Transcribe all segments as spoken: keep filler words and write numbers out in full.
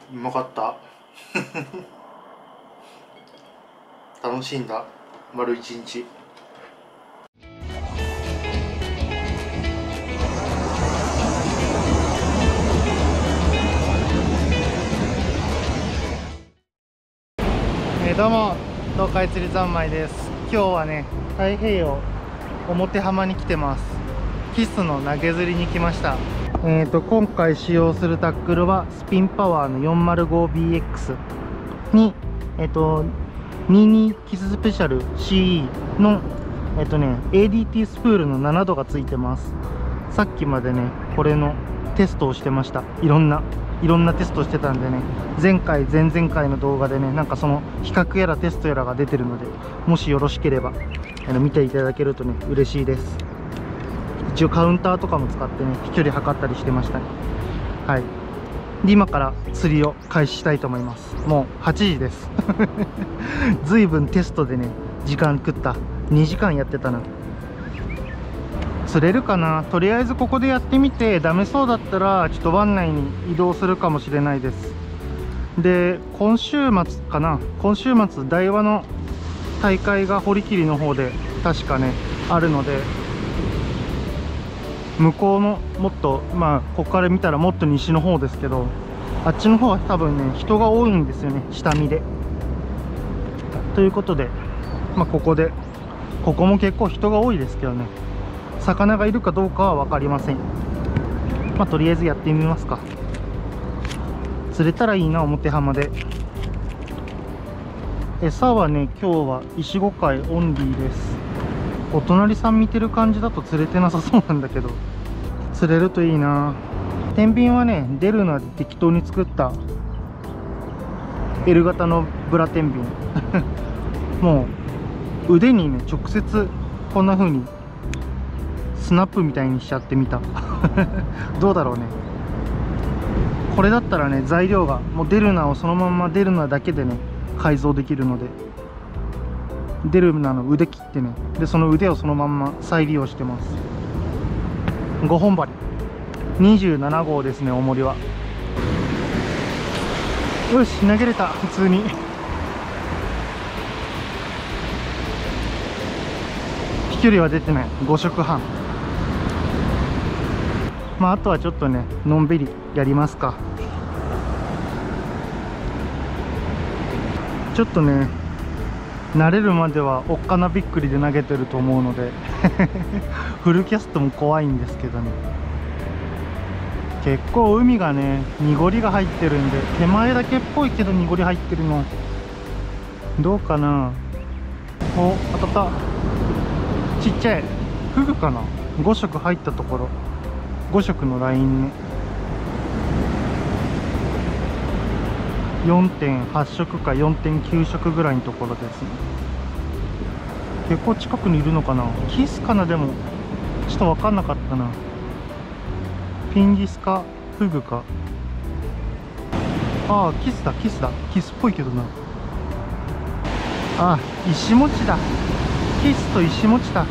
うまかった楽しんだ丸一日。えー、どうも東海釣り三昧です。今日はね太平洋表浜に来てます。キスの投げ釣りに来ました。えーと今回使用するタックルはスピンパワーの よんまるごビーエックス にえっ、ー、とにじゅうにキススペシャル シーイー のえっ、ー、とね エーディーティー スプールのななどがついてます。さっきまでねこれのテストをしてました。いろんないろんなテストしてたんでね、前回前々回の動画でねなんかその比較やらテストやらが出てるので、もしよろしければあの見ていただけるとね嬉しいです。一応カウンターとかも使ってね飛距離測ったりしてましたね。はい、で今から釣りを開始したいと思います。もうはちじですずいぶんテストでね時間食った。にじかんやってたな。釣れるかな。とりあえずここでやってみてダメそうだったらちょっと湾内に移動するかもしれないです。で今週末かな、今週末台湾の大会が堀切の方で確かねあるので、向こうのもっとまあここから見たらもっと西の方ですけど、あっちの方は多分ね人が多いんですよね、下見で。ということでまあここでここも結構人が多いですけどね、魚がいるかどうかは分かりません。まあとりあえずやってみますか。釣れたらいいな表浜で。餌はね今日は石五貝オンリーです。お隣さん見てる感じだと釣れてなさそうなんだけど、釣れるといいな。天秤はねデルナで適当に作った エル 型のブラ天秤もう腕にね直接こんな風にスナップみたいにしちゃってみたどうだろうね。これだったらね材料がもうデルナをそのままデルナだけでね改造できるので、デルナの腕切ってね、でその腕をそのまんま再利用してます。ごほん針にじゅうなな号ですね、重りは。よし投げれた。普通に飛距離は出てない。ご色半。まああとはちょっとねのんびりやりますか。ちょっとね慣れるまではおっかなびっくりで投げてると思うのでフルキャストも怖いんですけどね。結構海がね濁りが入ってるんで、手前だけっぽいけど濁り入ってるのどうかな。お当たった。ちっちゃいフグかな。ご色入ったところ、ご色のラインね。 よんてんはち 色か よんてんきゅう 色ぐらいのところですね。結構近くにいるのかな。キスかな。でもちょっと分かんなかったな。ピンギスかフグか。ああキスだキスだキスっぽいけどな。ああ石持ちだ。キスと石持ちだ。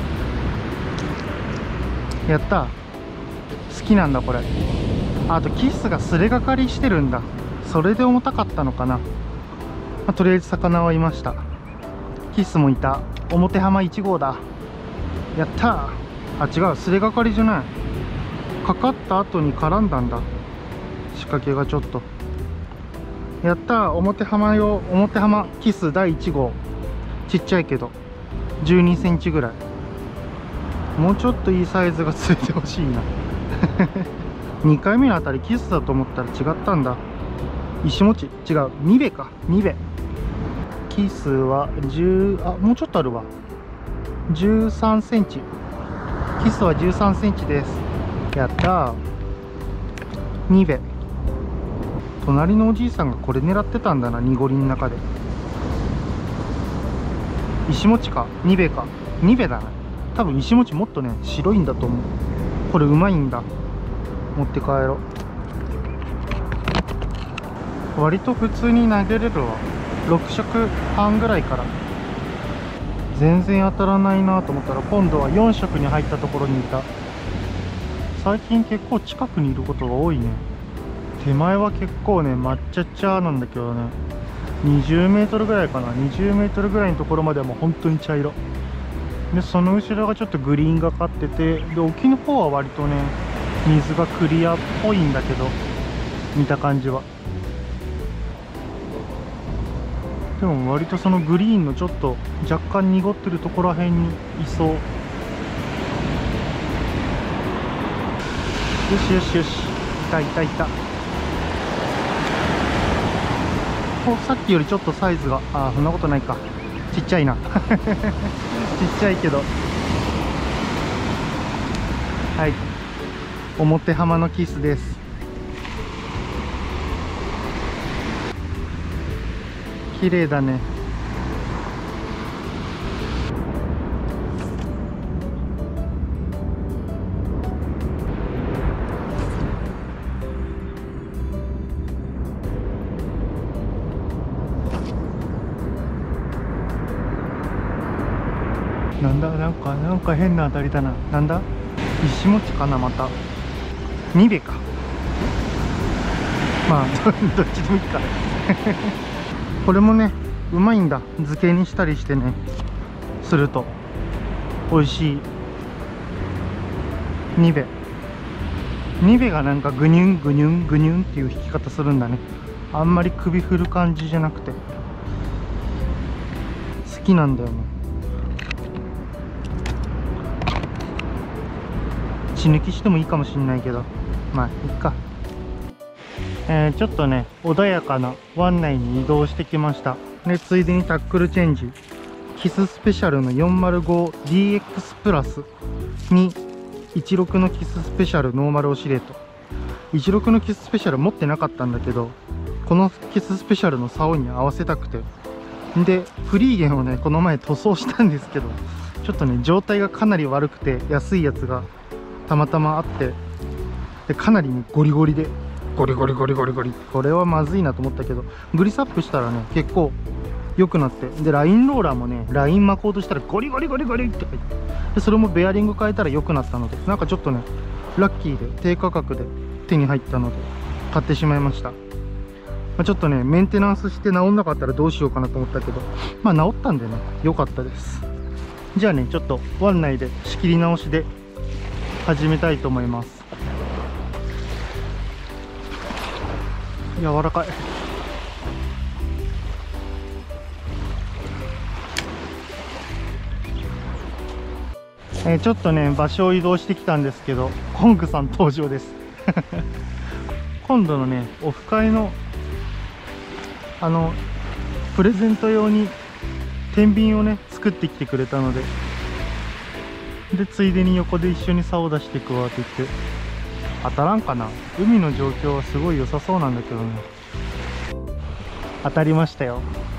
やった。好きなんだこれ。あとキスがすれがかりしてるんだ。それで重たかったのかな。まあ、とりあえず魚はいました。キスもいた。表浜いち号だ。やったー。あ違う、すれがかりじゃない。かかった後に絡んだんだ、仕掛けがちょっと。やったー。表浜用表浜キスだいいち号。ちっちゃいけどじゅうにセンチぐらい。もうちょっといいサイズがついてほしいなにかいめのあたりキスだと思ったら違ったんだ。石持ち違う、にべかにべ。キスはじゅう、あもうちょっとあるわ。じゅうさんセンチ。キスはじゅうさんセンチです。やったー。にべ。隣のおじいさんがこれ狙ってたんだな、濁りの中で。石持ちかにべかにべだな。多分石持ちもっとね白いんだと思う。これうまいんだ。持って帰ろう。割と普通に投げれるわ。ろく色半ぐらいから。全然当たらないなと思ったら今度はよん色に入ったところにいた。最近結構近くにいることが多いね。 手前は結構ね抹茶茶なんだけどね、にじゅうメートルぐらいかな、にじゅうメートルぐらいのところまではもう本当に茶色で、その後ろがちょっとグリーンがかってて、で沖の方は割とね水がクリアっぽいんだけど、見た感じは。でも割とそのグリーンのちょっと若干濁ってるところらへんにいそう。よしよしよし、いたいたいた。お、さっきよりちょっとサイズが、ああそんなことないか、ちっちゃいなちっちゃいけど、はい、表浜のキスです。綺麗だね。なんだ、なんかなんか変な当たりだな。なんだ、石餅かな、またニベか。まあどっちでもいいかこれもねうまいんだ、漬けにしたりしてねすると美味しい。ニベニベがなんかグニュングニュングニュンっていう弾き方するんだね。あんまり首振る感じじゃなくて好きなんだよね。血抜きしてもいいかもしんないけど、まあいいか。えー、ちょっとね穏やかな湾内に移動してきました。でついでにタックルチェンジ、キススペシャルの よんまるごディーエックス プラスにじゅうろくのキススペシャルノーマルオシレート。じゅうろくのキススペシャル持ってなかったんだけど、このキススペシャルの竿に合わせたくて、でフリーゲンをねこの前塗装したんですけど、ちょっとね状態がかなり悪くて、安いやつがたまたまあって、でかなりねゴリゴリでゴリゴリゴリゴリゴリ、これはまずいなと思ったけど、グリスアップしたらね結構良くなって、でラインローラーもねライン巻こうとしたらゴリゴリゴリゴリって書いて、でそれもベアリング変えたら良くなったので、なんかちょっとねラッキーで低価格で手に入ったので買ってしまいました。まあ、ちょっとねメンテナンスして治んなかったらどうしようかなと思ったけど、まあ治ったんでね良かったです。じゃあねちょっと湾内で仕切り直しで始めたいと思います。柔らかい。えー、ちょっとね場所を移動してきたんですけど、コングさん登場です今度のねオフ会のあのプレゼント用に天秤をね作ってきてくれたので、でついでに横で一緒に竿を出していくわって言って、当たらんかな。海の状況はすごい良さそうなんだけどね。当たりましたよ。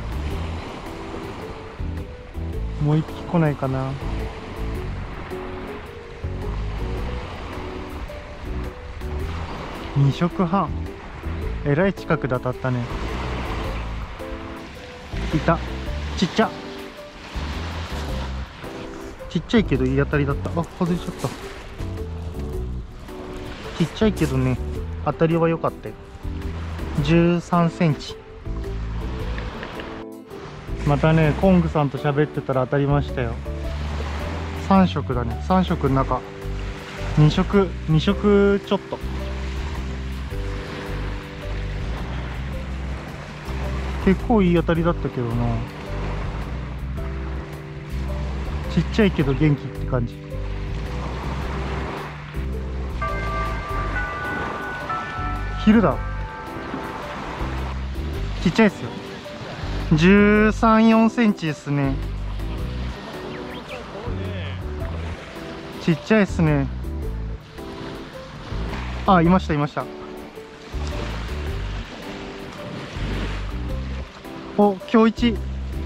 もう一匹来ないかな。に色半、えらい近くで当たったね。いた、ちっちゃちっちゃいけどいい当たりだった。あ、外れちゃった。ちっちゃいけどね当たりは良かったよ。じゅうさんセンチ。またねコングさんと喋ってたら当たりましたよ。さん色だね。さん色の中に色に色ちょっと。結構いい当たりだったけどな。ちっちゃいけど元気って感じ。昼だ。ちっちゃいですよ。じゅうさん、よんセンチですね。ちっちゃいですね。あ、いましたいました。お、今日一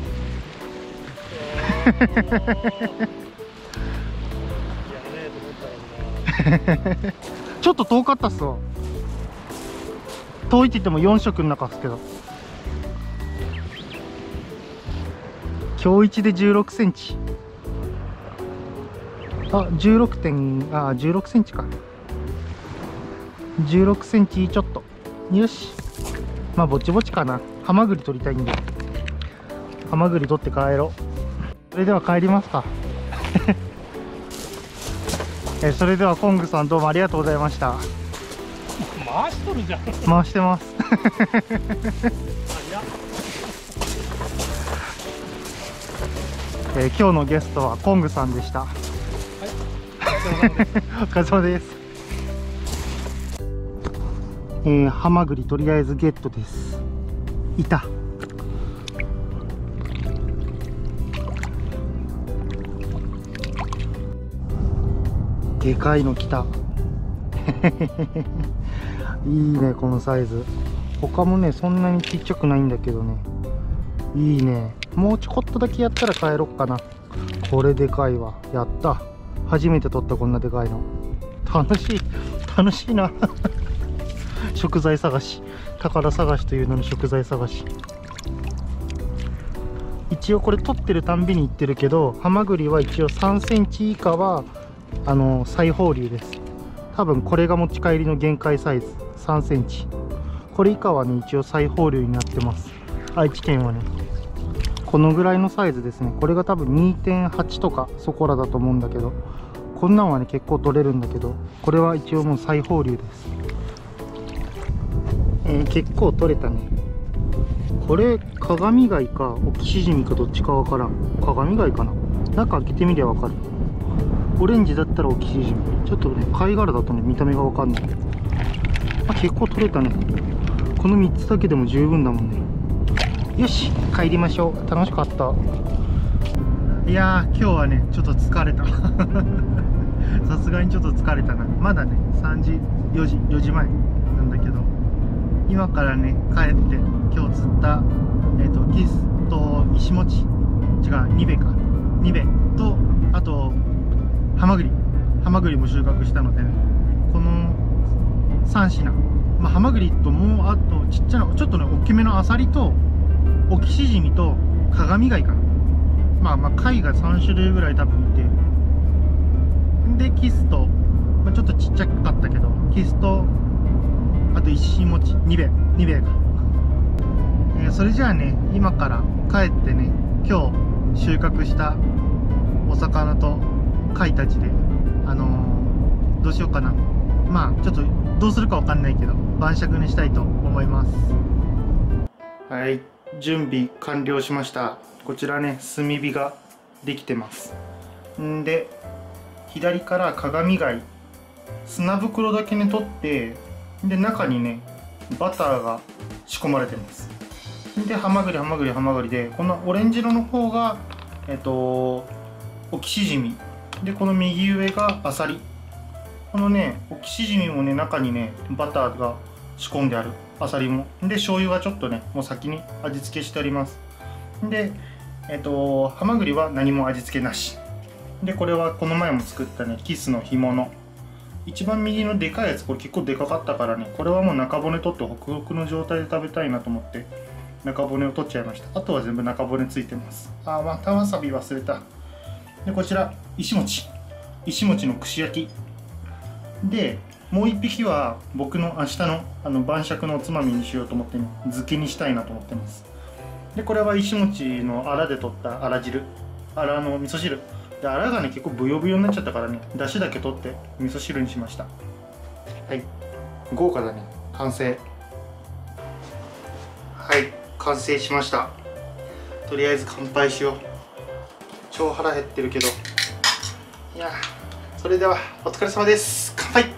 ちょっと遠かったっすわ。遠いって言ってもよん色の中ですけど、今日一でじゅうろくセンチ。あ、じゅうろく点、あ、じゅうろくセンチか。じゅうろくセンチちょっと。 よし、まあぼちぼちかな。ハマグリ取りたいんでハマグリ取って帰ろう。それでは帰りますかえそれではコングさん、どうもありがとうございました。 回しとるじゃん。 回してますえー、今日のゲストはコングさんでした。はい、お疲れ様です。えー、ハマグリとりあえずゲットです。いた。でかいの来たいいね、このサイズ。他もねそんなにちっちゃくないんだけどね、いいね。もうちょこっとだけやったら帰ろっかな。これでかいわ。やった、初めて取った。こんなでかいの楽しい楽しいな食材探し、宝探しというのに食材探し。一応これ取ってるたんびに言ってるけど、ハマグリは一応さんセンチ以下はあの再放流です。多分これが持ち帰りの限界サイズさんセンチ。これ以下はね一応再放流になってます。愛知県はねこのぐらいのサイズですね。これが多分 にてんはち とかそこらだと思うんだけど、こんなんはね結構取れるんだけど、これは一応もう再放流です。えー、結構取れたね。これ鏡貝かオキシジミかどっちかわからん。鏡貝かな。中開けてみりゃわかる。オレンジだったらオキシジミ。ちょっとね貝殻だとね見た目がわかんない。あ、結構取れたね。このみっつだけでも十分だもんね。よし帰りましょう。楽しかった。いやー今日はねちょっと疲れたさすがにちょっと疲れたな。まだねさんじよじよじまえなんだけど、今からね帰って今日釣ったえっ、ー、とキスと石餅、違うニベか、ニベとあとハマグリハマグリも収穫したのでね、このさん品、まあ、ハマグリともうあとちっちゃなちょっとね大きめのアサリとオキシジミと鏡貝かな。まあまあ貝がさん種類ぐらい多分いて、でキスと、まあ、ちょっとちっちゃかったけどキスとあと石餅にべいにべいか、えー、それじゃあね今から帰ってね今日収穫したお魚と貝たちであのー、どうしようかな。まあちょっとどうするかわかんないけど晩酌にしたいと思います。はい、準備完了しました。こちらね炭火ができてます。んで左から鏡貝砂袋だけね取って、で中にねバターが仕込まれてます。でハマグリハマグリハマグリで、このオレンジ色の方がえっとオキシジミで、この右上がアサリ。このねオキシジミもね中にねバターが仕込んである。アサリもで醤油はちょっとねもう先に味付けしてあります。でえっとハマグリは何も味付けなしで、これはこの前も作ったねキスの干物、一番右のでかいやつ、これ結構でかかったからね、これはもう中骨取ってホクホクの状態で食べたいなと思って中骨を取っちゃいました。あとは全部中骨ついてます。あー、またわさび忘れた。でこちら石餅石餅の串焼きで、もう一匹は僕の明日のあの晩酌のおつまみにしようと思ってね漬けにしたいなと思ってます。でこれは石餅のアラで取ったアラ汁、アラの味噌汁で、アラがね結構ブヨブヨになっちゃったからね出汁だけ取って味噌汁にしました。はい、豪華だね。完成。はい、完成しました。とりあえず乾杯しよう。超腹減ってるけど。いや、それではお疲れ様です。乾杯。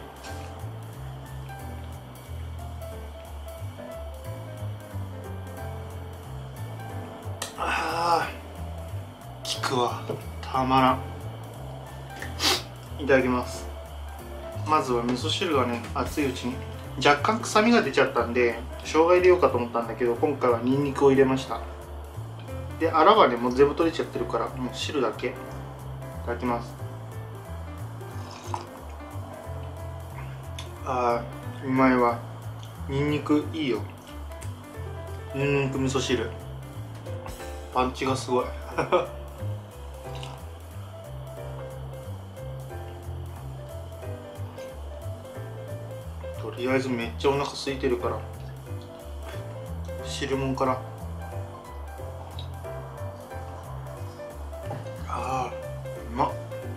あー、効くわ、たまらん。いただきます。まずは味噌汁がね熱いうちに、若干臭みが出ちゃったんで生姜入れようかと思ったんだけど、今回はニンニクを入れました。でアラはねもう全部取れちゃってるからもう汁だけ。いただきます。あー、うまいわ。ニンニクいいよ。ニンニク味噌汁パンチがすごいとりあえずめっちゃお腹空いてるから汁もんから。あー、うまっ。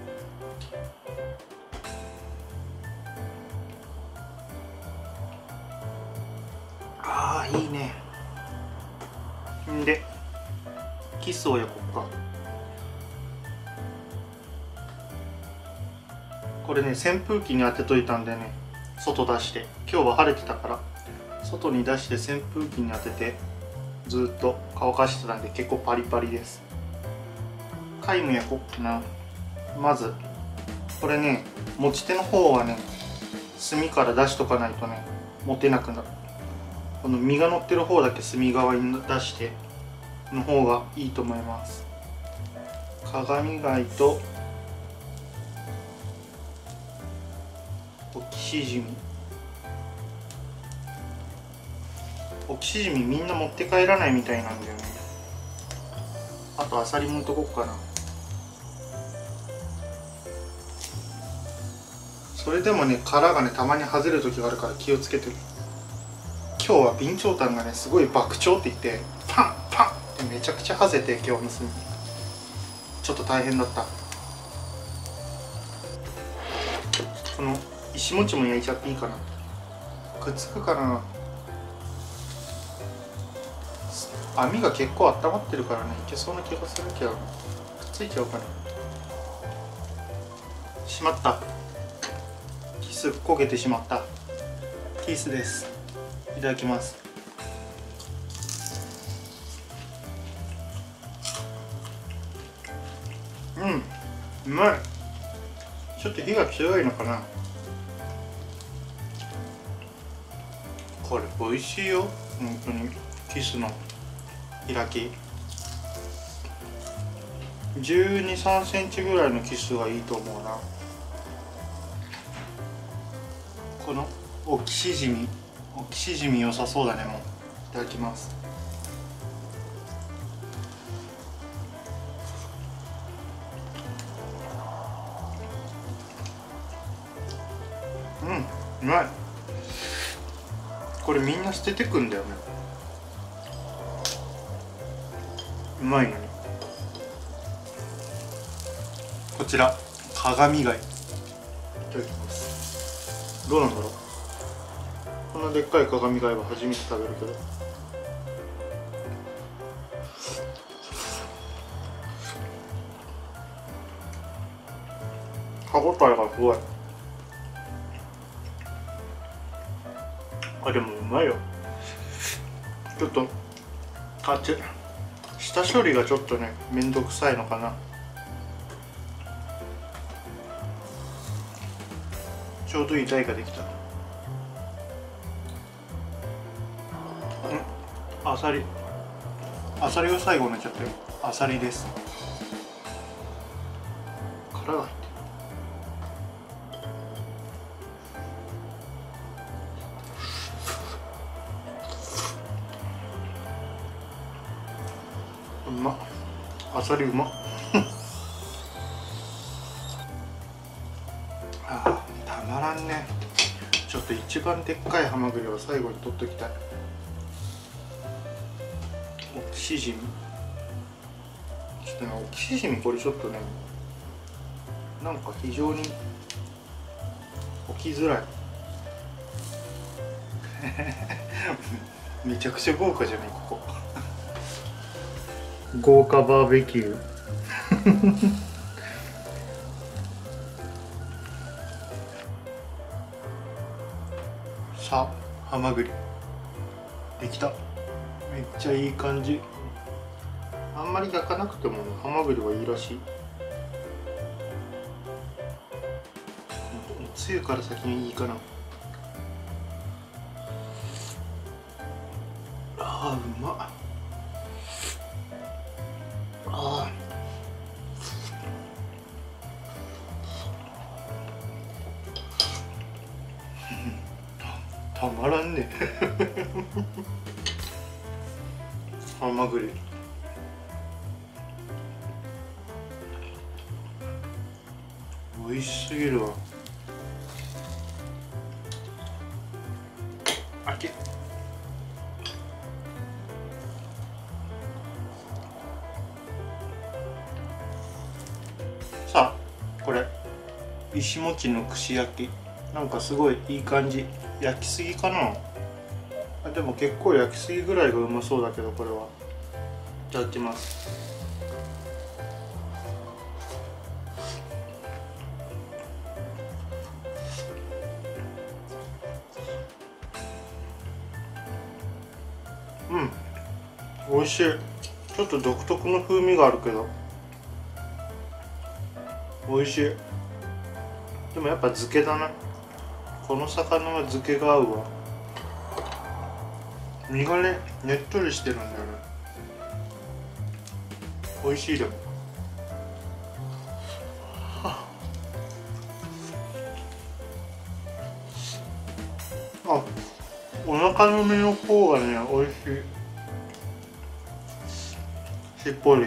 あー、いいね。んでキスを焼こうか。これね、扇風機に当てといたんでね、外出して、今日は晴れてたから外に出して扇風機に当ててずっと乾かしてたんで、結構パリパリです。貝も焼こうかな。まずこれね、持ち手の方はね、炭から出しとかないとね持てなくなる。この身が乗ってる方だけ炭側に出しての方がいいと思います。鏡貝とオキシジミ。オキシジミみんな持って帰らないみたいなんだよね。あとアサリもんとこっかな。それでもね、殻がねたまに外れる時があるから気をつけてる。今日は備長炭がねすごい爆長って言ってパンパンってめちゃくちゃ外れて、今日の炭ちょっと大変だった。この石餅も焼いちゃっていいかな。くっつくかな。網が結構温まってるからね、いけそうな気がするけど、くっついちゃうかな。しまった、キス焦げてしまった。キスです。いただきます。うん、うまい。ちょっと火が強いのかな。これ美味しいよ、本当に。キスの開きじゅうに、さんセンチぐらいのキスがいいと思うな。このオキシジミ、オキシジミ良さそうだね。もういただきます。うん、うまい。これみんな捨ててくんだよね。うまいね。こちら鏡貝いただきます。どうなんだろう。こんなでっかい鏡貝は初めて食べるけど、歯応えがすごい。あ、でもうまいよ。ちょっとあっち下処理がちょっとねめんどくさいのかな。ちょうどいい台ができた。あさり、あさりを最後になっちゃったよ。あさりです。殻が入ってる。うまっ。あさりうまっ。あー、たまらんね。ちょっと一番でっかいハマグリを最後に取っときたい。オキシジミ、ちょっとね、オキシジミこれちょっとね、なんか非常に置きづらい。めちゃくちゃ豪華じゃないここ。豪華バーベキュー。さあ、ハマグリできた。めっちゃいい感じ。あんまり焼かなくてもハマグリはいいらしい。つゆから先にいいかな。あー、うまっ。あーたまらんね。ハマグリ美味しすぎるわ。あけ石餅の串焼き、なんかすごいいい感じ。焼きすぎかなあ。でも結構焼きすぎぐらいがうまそうだけど、これは。いただきます。うん、美味しい。ちょっと独特の風味があるけど美味しい。でもやっぱ漬けだな。この魚は漬けが合うわ。身がね、ねっとりしてるんだよね。美味しい。でもあ、お腹の身の方がね、美味しい。しっぽり。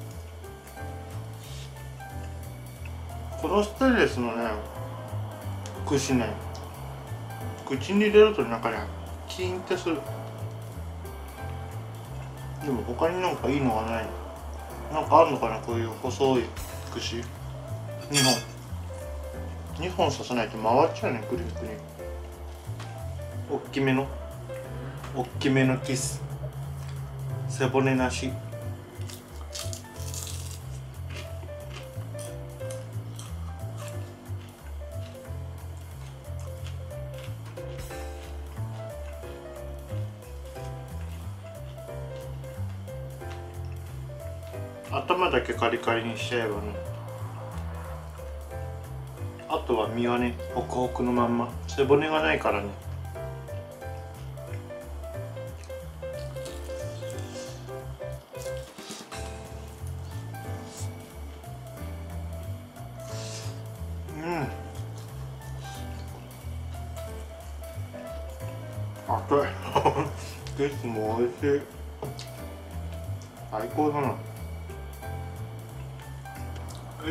このステンレスのね、串ね、口に入れるとなんかね、キーンってする。でも他になんかいいのがない。なんかあるのかな、こういう細い串。にほんにほん刺さないと回っちゃうね、くるくる。おっきめのおっきめのキス、背骨なし。頭だけカリカリにしちゃえばね、あとは身はね、ホクホクのまんま。背骨がないからね。うん、熱いキスも美味しい。最高だな。はい、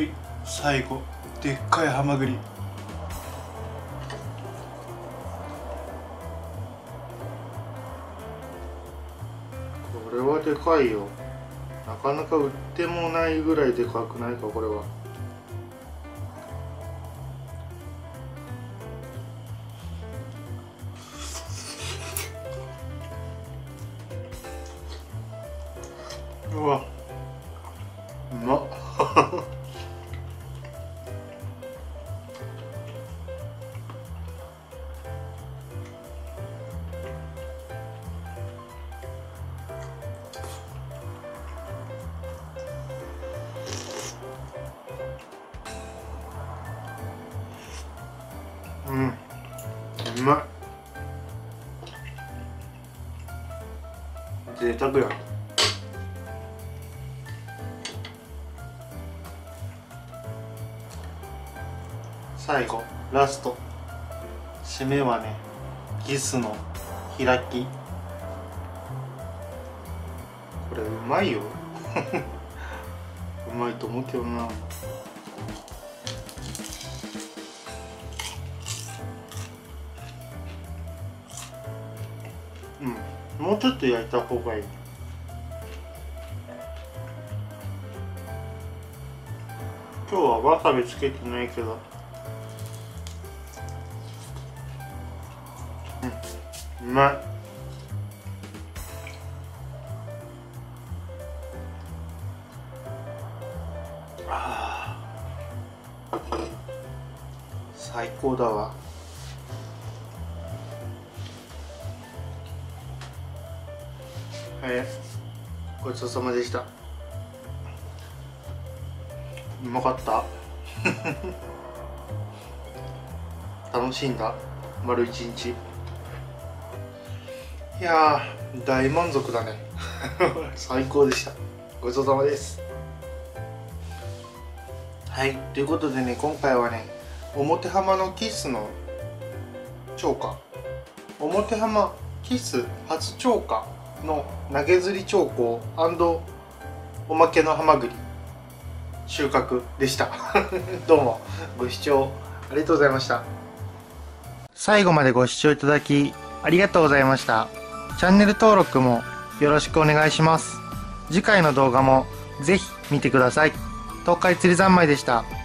最後でっかいハマグリ。これはでかいよ。なかなか売ってもないぐらいでかくないか、これは。うわ、うまっうん、うまい。贅沢や。最後ラスト締めはね、ギスの開き。これうまいようまいと思うけどな。うん、もうちょっと焼いた方がいい。今日はわさびつけてないけど、うん、うまい。あー、最高だわ。はい、ごちそうさまでした。うまかった楽しんだ丸一日。いやー、大満足だね最高でした。ごちそうさまです。はい、ということでね、今回はね、表浜のキスの釣果、表浜キス初釣果の投げ釣り釣果おまけのハマグリ収穫でしたどうもご視聴ありがとうございました。最後までご視聴いただきありがとうございました。チャンネル登録もよろしくお願いします。次回の動画もぜひ見てください。東海釣り三昧でした。